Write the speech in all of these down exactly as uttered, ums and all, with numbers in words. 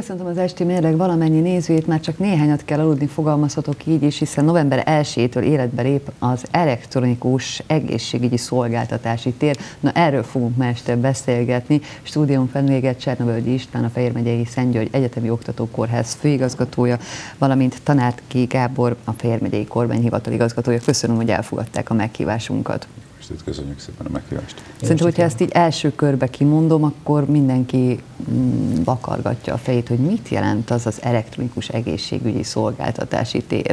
Köszöntöm az esti mérleg valamennyi nézőjét, már csak néhányat kell aludni, fogalmazhatok így is, hiszen november elsejétől életbe lép az elektronikus egészségügyi szolgáltatási tér. Na, erről fogunk ma este beszélgetni. Stúdión vendéget Csernavölgyi István, a Fejér megyei Szent György Egyetemi Oktatókórház főigazgatója, valamint Tanárki Gábor, a Fejér megyei Kormányhivatal igazgatója. Köszönöm, hogy elfogadták a meghívásunkat. Köszönjük szépen a meghívást. Szerintem, hogyha ezt így első körbe kimondom, akkor mindenki vakargatja a fejét, hogy mit jelent az az elektronikus egészségügyi szolgáltatási tér.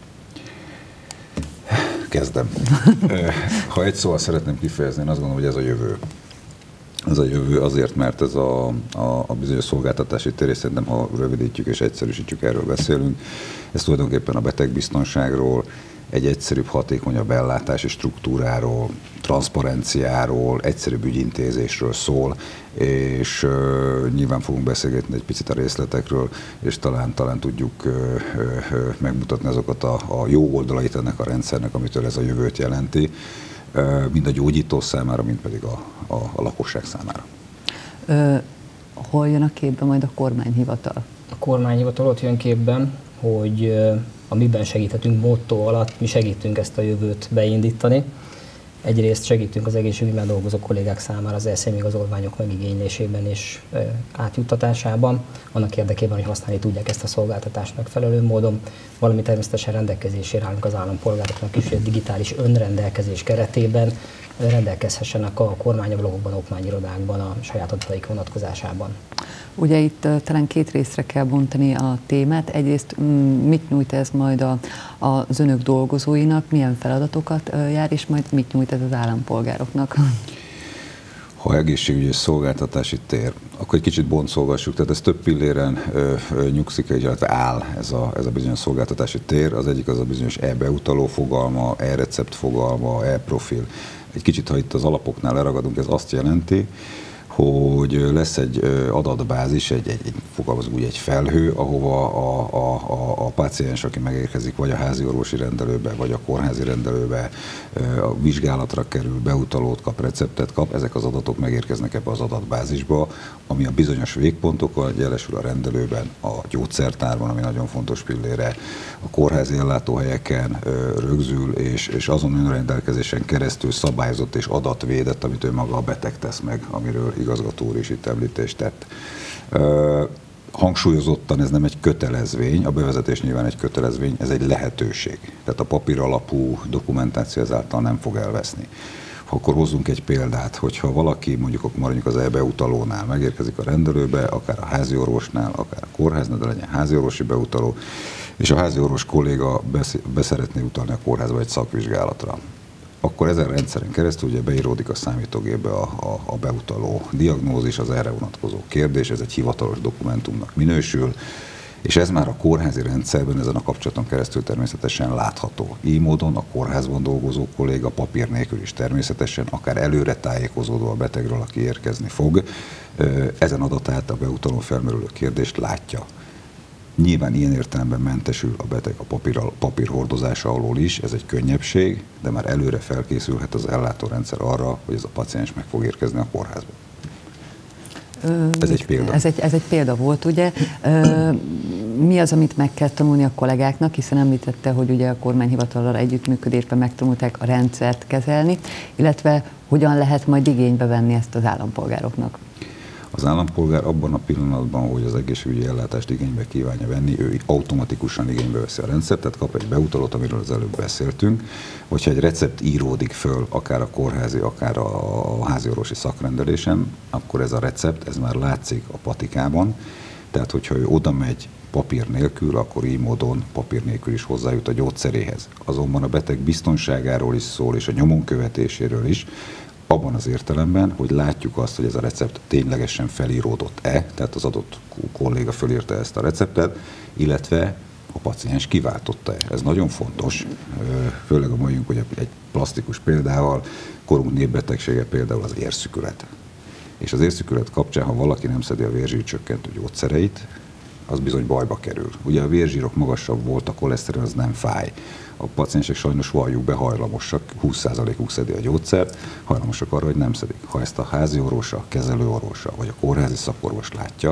Kezdem. Ha egy szóval szeretném kifejezni, én azt gondolom, hogy ez a jövő. Ez a jövő azért, mert ez a, a, a bizonyos szolgáltatási tér, és szerintem, ha rövidítjük és egyszerűsítjük, erről beszélünk, ez tulajdonképpen a betegbiztonságról, egy egyszerűbb, hatékonyabb ellátási struktúráról, transzparenciáról, egyszerűbb ügyintézésről szól, és uh, nyilván fogunk beszélgetni egy picit a részletekről, és talán, talán tudjuk uh, uh, megmutatni azokat a, a jó oldalait ennek a rendszernek, amitől ez a jövőt jelenti, uh, mind a gyógyító számára, mind pedig a, a, a lakosság számára. Ö, hol jön a képbe majd a kormányhivatal? A kormányhivatal ott jön képben, hogy a miben segíthetünk motto alatt, mi segítünk ezt a jövőt beindítani. Egyrészt segítünk az egészségügyben dolgozó kollégák számára az e-személyigazolványok megigénylésében és átjuttatásában, annak érdekében, hogy használni tudják ezt a szolgáltatást megfelelő módon, valamint természetesen rendelkezésére állunk az állampolgároknak is, hogy a digitális önrendelkezés keretében rendelkezhessenek a kormányablakokban, okmányirodákban a saját adataik vonatkozásában. Ugye itt uh, talán két részre kell bontani a témát. Egyrészt um, mit nyújt ez majd a, a, az önök dolgozóinak, milyen feladatokat uh, jár, és majd mit nyújt ez az állampolgároknak? Ha egészségügyi szolgáltatási tér, akkor egy kicsit boncolgassuk, tehát ez több pilléren ö, ö, nyugszik, illetve áll ez a, ez a bizonyos szolgáltatási tér. Az egyik az a bizonyos e-beutaló fogalma, e-recept fogalma, e-profil. Egy kicsit, ha itt az alapoknál leragadunk, ez azt jelenti, hogy lesz egy adatbázis, egy, egy, egy fogalmazunk úgy, egy felhő, ahova a, a, a, a páciens, aki megérkezik, vagy a házi orvosi rendelőbe, vagy a kórházi rendelőbe, a vizsgálatra kerül, beutalót kap, receptet kap, ezek az adatok megérkeznek ebbe az adatbázisba, ami a bizonyos végpontokkal jelesül a rendelőben, a gyógyszertárban, ami nagyon fontos pillére, a kórházi ellátóhelyeken rögzül, és, és azon önrendelkezésen keresztül szabályozott és adatvédett, amit ő maga a beteg tesz meg, amiről igazgató úr is itt említést tett. Uh, hangsúlyozottan ez nem egy kötelezvény, a bevezetés nyilván egy kötelezvény, ez egy lehetőség. Tehát a papír alapú dokumentáció ezáltal nem fog elveszni. Akkor hozzunk egy példát, hogyha valaki mondjuk, maradjunk az e-beutalónál, megérkezik a rendelőbe, akár a házi orvosnál, akár a kórháznál, de legyen házi orvosi beutaló, és a házi orvos kolléga beszeretné utalni a kórházba egy szakvizsgálatra, akkor ezen a rendszeren keresztül ugye beíródik a számítógépbe a, a, a beutaló diagnózis, az erre vonatkozó kérdés, ez egy hivatalos dokumentumnak minősül, és ez már a kórházi rendszerben ezen a kapcsolaton keresztül természetesen látható. Így módon a kórházban dolgozó kolléga papír nélkül is természetesen, akár előre tájékozódó a betegről, aki érkezni fog, ezen adatát, a beutalón felmerülő kérdést látja. Nyilván ilyen értelemben mentesül a beteg a papír, papír hordozása alól is, ez egy könnyebbség, de már előre felkészülhet az ellátórendszer arra, hogy ez a paciens meg fog érkezni a kórházba. Ez egy példa. Ez egy, ez egy példa volt, ugye. Mi az, amit meg kell tanulni a kollégáknak, hiszen említette, hogy ugye a kormányhivatallal együttműködésben megtanulták a rendszert kezelni, illetve hogyan lehet majd igénybe venni ezt az állampolgároknak? Az állampolgár abban a pillanatban, hogy az egészségügyi ellátást igénybe kívánja venni, ő automatikusan igénybe veszi a rendszert, tehát kap egy beutalót, amiről az előbb beszéltünk, hogyha egy recept íródik föl, akár a kórházi, akár a házi orvosi szakrendelésen, akkor ez a recept, ez már látszik a patikában, tehát hogyha ő oda megy papír nélkül, akkor így módon papír nélkül is hozzájut a gyógyszeréhez. Azonban a beteg biztonságáról is szól, és a nyomon követéséről is, abban az értelemben, hogy látjuk azt, hogy ez a recept ténylegesen felíródott-e, tehát az adott kolléga fölírta ezt a receptet, illetve a paciens kiváltotta-e. Ez nagyon fontos, főleg a mondjuk, hogy egy plastikus példával, korunk népbetegsége például az érszükület. És az érszükület kapcsán, ha valaki nem szedi a vérzsírcsökkentő gyógyszereit, az bizony bajba kerül. Ugye a vérzsírok magasabb volt, a koleszterin az nem fáj. A paciensek sajnos valljuk be hajlamosak, húsz százalékuk szedi a gyógyszert, hajlamosak arra, hogy nem szedik. Ha ezt a házi orvosa, a kezelő orvosa vagy a kórházi szakorvos látja,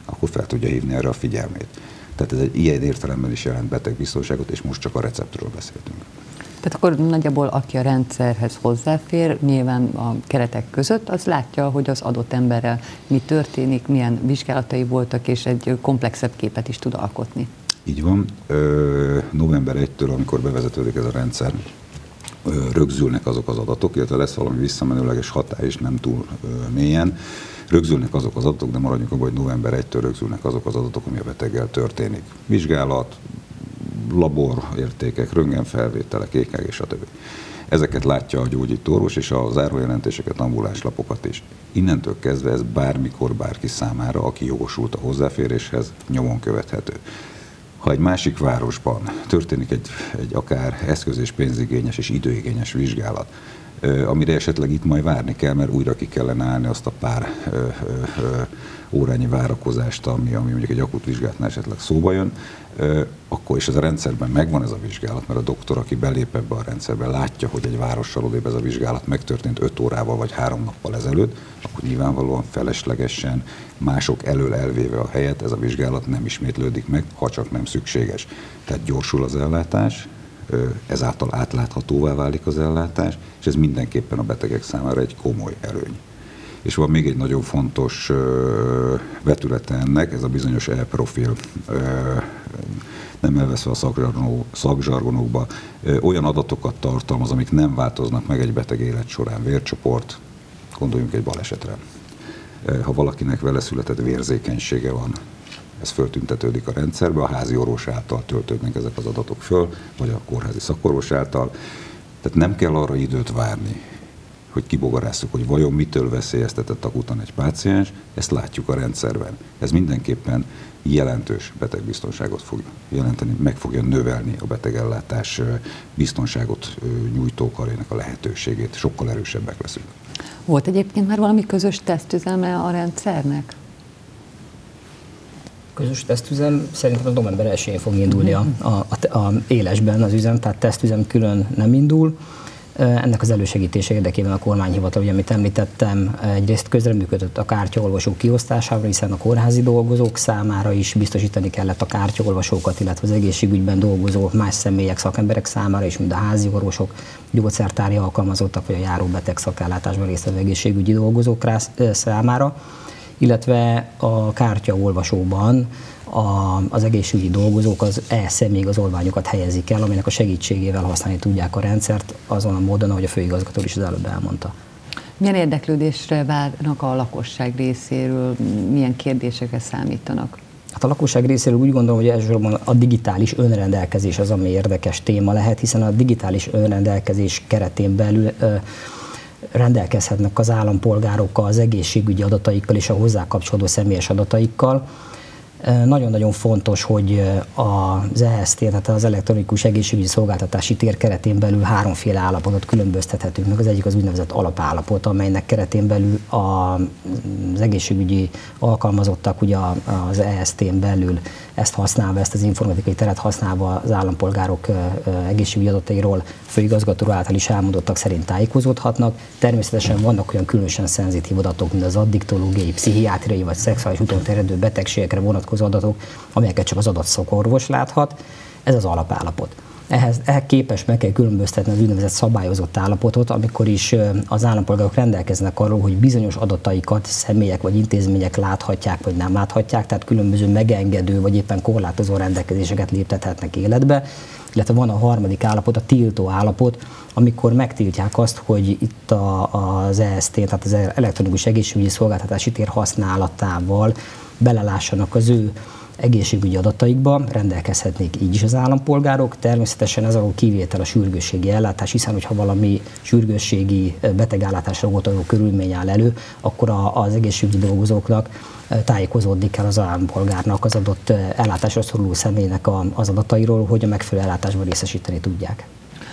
akkor fel tudja hívni erre a figyelmét. Tehát ez egy ilyen értelemben is jelent betegbiztonságot, és most csak a receptről beszéltünk. Tehát akkor nagyjából aki a rendszerhez hozzáfér, nyilván a keretek között, az látja, hogy az adott emberrel mi történik, milyen vizsgálatai voltak, és egy komplexebb képet is tud alkotni. Így van. Ö, november elsejétől, amikor bevezetődik ez a rendszer, ö, rögzülnek azok az adatok, illetve lesz valami visszamenőleges hatály is, nem túl ö, mélyen. Rögzülnek azok az adatok, de maradjunk abban, hogy november elsejétől rögzülnek azok az adatok, ami a beteggel történik. Vizsgálat, laborértékek, röntgenfelvételek, é ká gé, stb. Ezeket látja a gyógyító orvos, és a zárójelentéseket, ambulánslapokat is. Innentől kezdve ez bármikor bárki számára, aki jogosult a hozzáféréshez, nyomon követhető. Ha egy másik városban történik egy, egy akár eszköz- és pénzigényes és időigényes vizsgálat, amire esetleg itt majd várni kell, mert újra ki kellene állni azt a pár ö, ö, ö, órányi várakozást, ami, ami mondjuk egy akut vizsgálatnál esetleg szóba jön, ö, akkor is ez a rendszerben megvan ez a vizsgálat, mert a doktor, aki belép ebbe a rendszerbe, látja, hogy egy várossal odébb ez a vizsgálat megtörtént öt órával vagy három nappal ezelőtt, akkor nyilvánvalóan feleslegesen mások elől elvéve a helyet ez a vizsgálat nem ismétlődik meg, ha csak nem szükséges. Tehát gyorsul az ellátás, ezáltal átláthatóvá válik az ellátás, és ez mindenképpen a betegek számára egy komoly előny. És van még egy nagyon fontos vetülete ennek, ez a bizonyos e-profil, nem elveszve a szakzsargonokba, olyan adatokat tartalmaz, amik nem változnak meg egy beteg élet során. Vércsoport, gondoljunk egy balesetre. Ha valakinek vele született vérzékenysége van, ez föltüntetődik a rendszerbe, a házi orvos által töltődnek ezek az adatok föl, vagy a kórházi szakorvos által. Tehát nem kell arra időt várni, hogy kibogarásszuk, hogy vajon mitől veszélyeztetett akutan egy páciens, ezt látjuk a rendszerben. Ez mindenképpen jelentős betegbiztonságot fog jelenteni, meg fogja növelni a betegellátás biztonságot nyújtó karének a lehetőségét, sokkal erősebbek leszünk. Volt egyébként már valami közös tesztüzeme a rendszernek? Közös tesztüzem szerintem a november elsején fog indulni a, a, a, a élesben az üzem, tehát tesztüzem külön nem indul. Ennek az elősegítése érdekében a kormányhivatal, ugye, amit említettem, egyrészt közreműködött a kártyaolvasók kiosztásával, hiszen a kórházi dolgozók számára is biztosítani kellett a kártyaolvasókat, illetve az egészségügyben dolgozó más személyek, szakemberek számára is, mint a házi orvosok, gyógyszertári alkalmazottak, vagy a járóbeteg szakellátásban résztvevő egészségügyi dolgozók rá, számára, illetve a kártyaolvasóban a, az egészségügyi dolgozók az e-személyigazolványokat helyezik el, aminek a segítségével használni tudják a rendszert azon a módon, ahogy a főigazgató is az előbb elmondta. Milyen érdeklődésre várnak a lakosság részéről, milyen kérdésekre számítanak? Hát a lakosság részéről úgy gondolom, hogy elsősorban a digitális önrendelkezés az, ami érdekes téma lehet, hiszen a digitális önrendelkezés keretén belül ö, rendelkezhetnek az állampolgárokkal, az egészségügyi adataikkal és a hozzá kapcsolódó személyes adataikkal. Nagyon-nagyon fontos, hogy az e es té, tehát az elektronikus egészségügyi szolgáltatási tér keretén belül háromféle állapotot különböztethetünk meg. Az egyik az úgynevezett alapállapot, amelynek keretén belül az egészségügyi alkalmazottak ugye az e es té-n belül ezt használva, ezt az informatikai teret használva az állampolgárok egészségügyi adatairól főigazgató által is elmondottak szerint tájékozódhatnak. Természetesen vannak olyan különösen szenzitív adatok, mint az addiktológiai, pszichiátriai vagy szexuális úton terjedő betegségekre vonatkozó adatok, amelyeket csak az adott szakorvos láthat. Ez az alapállapot. Ehhez, ehhez képest meg kell különböztetni az úgynevezett szabályozott állapotot, amikor is az állampolgárok rendelkeznek arról, hogy bizonyos adataikat személyek vagy intézmények láthatják vagy nem láthatják, tehát különböző megengedő vagy éppen korlátozó rendelkezéseket léptethetnek életbe, illetve van a harmadik állapot, a tiltó állapot, amikor megtiltják azt, hogy itt a, az e es té, tehát az elektronikus egészségügyi szolgáltatási tér használatával belelássanak az ő egészségügyi adataikba, rendelkezhetnék így is az állampolgárok. Természetesen ez alól kivétel a sürgősségi ellátás, hiszen hogyha valami sürgősségi betegállátásra utaló körülmény áll elő, akkor az egészségügyi dolgozóknak tájékozódni kell az állampolgárnak az adott ellátásra szoruló személynek az adatairól, hogy a megfelelő ellátásban részesíteni tudják.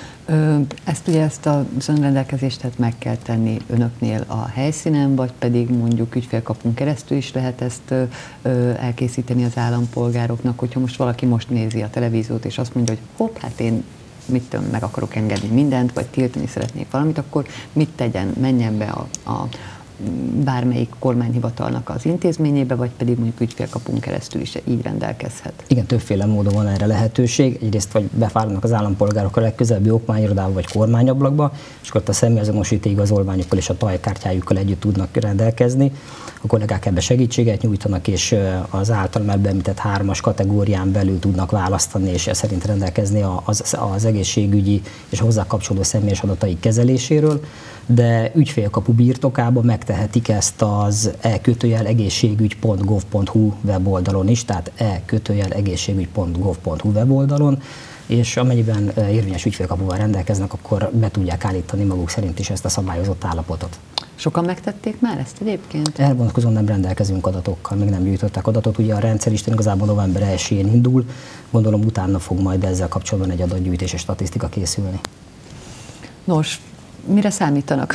Ezt ugye ezt az önrendelkezést tehát meg kell tenni önöknél a helyszínen, vagy pedig mondjuk ügyfélkapun keresztül is lehet ezt elkészíteni az állampolgároknak, hogyha most valaki most nézi a televíziót, és azt mondja, hogy hopp, hát én mit tudom, meg akarok engedni mindent, vagy tiltani szeretnék valamit, akkor mit tegyen, menjen be a, a bármelyik kormányhivatalnak az intézményébe, vagy pedig mondjuk ügyfélkapun keresztül is így rendelkezhet? Igen, többféle módon van erre lehetőség. Egyrészt vagy befáradnak az állampolgárok a legközelebbi okmányirodába vagy kormányablakba, és akkor a személyazonosító igazolványukkal és a tajkártyájukkal együtt tudnak rendelkezni. A kollégák ebbe segítséget nyújtanak, és az általam már beemlített hármas kategórián belül tudnak választani, és ez szerint rendelkezni az, az egészségügyi és hozzá kapcsolódó személyes adatai kezeléséről, de ügyfélkapu birtokában megtehetik ezt az e-kötőjel egészségügy pont gov pont hu weboldalon is, tehát e-kötőjel egészségügy pont gov pont hu weboldalon, és amennyiben érvényes ügyfélkapuval rendelkeznek, akkor be tudják állítani maguk szerint is ezt a szabályozott állapotot. Sokan megtették már ezt egyébként? Erre vonatkozóan nem rendelkezünk adatokkal, még nem gyűjtöttek adatot. Ugye a rendszeristen igazából november elsején indul, gondolom utána fog majd ezzel kapcsolatban egy adatgyűjtés és statisztika készülni. Nos, mire számítanak?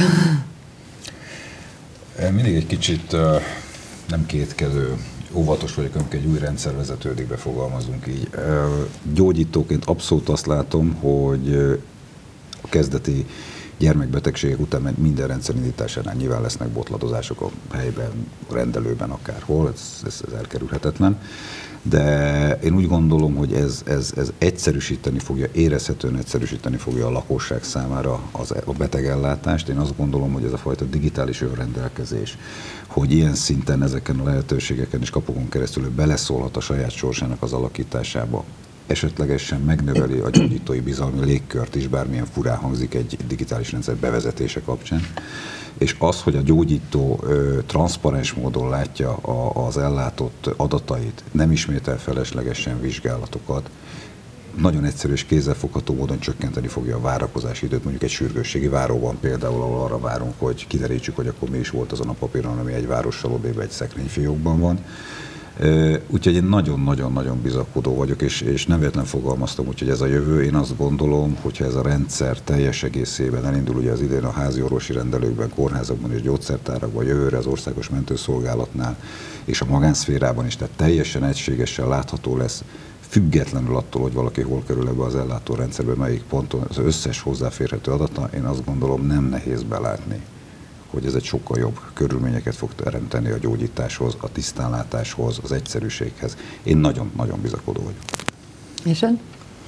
Mindig egy kicsit nem kétkező, óvatos vagyok, amikor egy új rendszer vezetődik, befogalmazunk így. Gyógyítóként abszolút azt látom, hogy a kezdeti gyermekbetegségek után minden rendszerindításánál nyilván lesznek botladozások a helyben, a rendelőben, akárhol, ez, ez, ez elkerülhetetlen. De én úgy gondolom, hogy ez, ez, ez egyszerűsíteni fogja, érezhetően egyszerűsíteni fogja a lakosság számára az, a betegellátást. Én azt gondolom, hogy ez a fajta digitális önrendelkezés, hogy ilyen szinten ezeken a lehetőségeken és kapukon keresztül beleszólhat a saját sorsának az alakításába, esetlegesen megnöveli a gyógyítói bizalmi légkört is, bármilyen furán hangzik egy digitális rendszer bevezetése kapcsán. És az, hogy a gyógyító ö, transzparens módon látja a, az ellátott adatait, nem ismétel feleslegesen vizsgálatokat, nagyon egyszerű és kézzelfogható módon csökkenteni fogja a várakozási időt, mondjuk egy sürgősségi váróban például, ahol arra várunk, hogy kiderítsük, hogy akkor mi is volt azon a papíron, ami egy várossal odébb egy szekrényfiókban van. Úgyhogy én nagyon-nagyon-nagyon bizakodó vagyok, és, és nem véletlen fogalmaztam, úgyhogy ez a jövő. Én azt gondolom, hogyha ez a rendszer teljes egészében elindul, ugye az idén a házi orvosi rendelőkben, kórházakban és gyógyszertárakban, jövőre az Országos Mentőszolgálatnál és a magánszférában is, tehát teljesen egységesen látható lesz, függetlenül attól, hogy valaki hol kerül ebbe az ellátórendszerbe, melyik ponton, az összes hozzáférhető adata, én azt gondolom, nem nehéz belátni, hogy ez egy sokkal jobb körülményeket fog teremteni a gyógyításhoz, a tisztánlátáshoz, az egyszerűséghez. Én nagyon-nagyon bizakodó vagyok. És ön?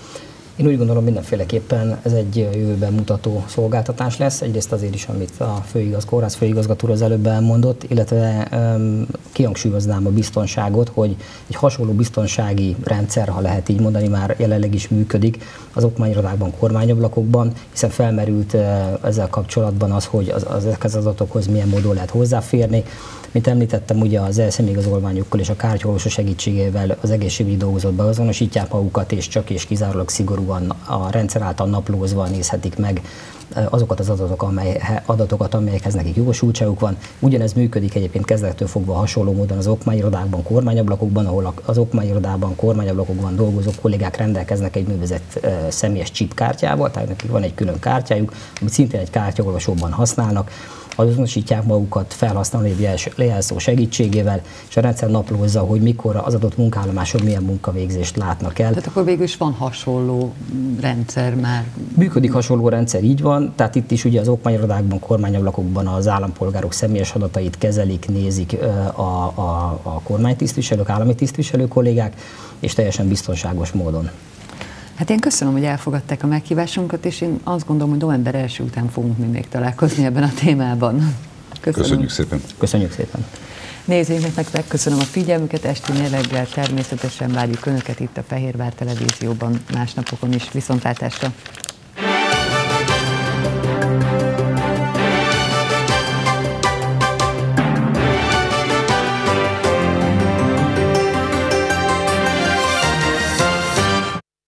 Én úgy gondolom, mindenféleképpen ez egy jövőben mutató szolgáltatás lesz. Egyrészt azért is, amit a főigaz, kórház főigazgató az előbb elmondott, illetve um, kihangsúlyoznám a biztonságot, hogy egy hasonló biztonsági rendszer, ha lehet így mondani, már jelenleg is működik az okmányirodákban, kormányablakokban, hiszen felmerült uh, ezzel kapcsolatban az, hogy az, az, az adatokhoz milyen módon lehet hozzáférni. Mint említettem, ugye az e-személyigazolványokkal és a kártyaolvasó segítségével az egészségügyi dolgozók beazonosítják magukat, és csak és kizárólag szigorúan a rendszer által naplózva nézhetik meg azokat az adatokat, amely, adatokat, amelyekhez nekik jogosultságuk van. Ugyanez működik egyébként kezdettől fogva hasonló módon az okmányirodákban, kormányablakokban, ahol az okmányirodában, kormányablakokban dolgozó kollégák rendelkeznek egy művezett uh, személyes chipkártyával, tehát nekik van egy külön kártyájuk, amit szintén egy kártyaolvasóban használnak, azonosítják magukat felhasználói jelszó segítségével, és a rendszer naplózza, hogy mikor az adott munkállomáson milyen munkavégzést látnak el. Tehát akkor végül is van hasonló rendszer már. Működik hasonló rendszer, így van, tehát itt is ugye az okmányirodákban, kormányablakokban az állampolgárok személyes adatait kezelik, nézik a, a, a kormánytisztviselők, állami tisztviselő kollégák, és teljesen biztonságos módon. Hát én köszönöm, hogy elfogadták a meghívásunkat, és én azt gondolom, hogy november első után fogunk mi még találkozni ebben a témában. Köszönöm. Köszönjük szépen. Köszönjük szépen. Nézőinknek megköszönöm a figyelmüket, esti mérleggel természetesen várjuk Önöket itt a Fehérvár Televízióban, más napokon is. Viszontlátásra!